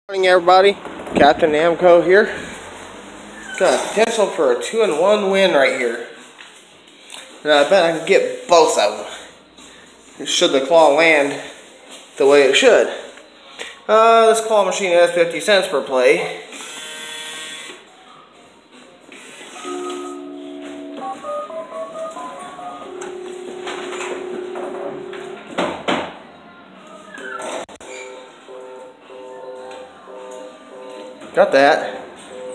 Morning everybody, Captain Namco here. Got potential for a 2-in-1 win right here. And I bet I can get both of them. Should the claw land the way it should. This claw machine has 50 cents per play. Got that.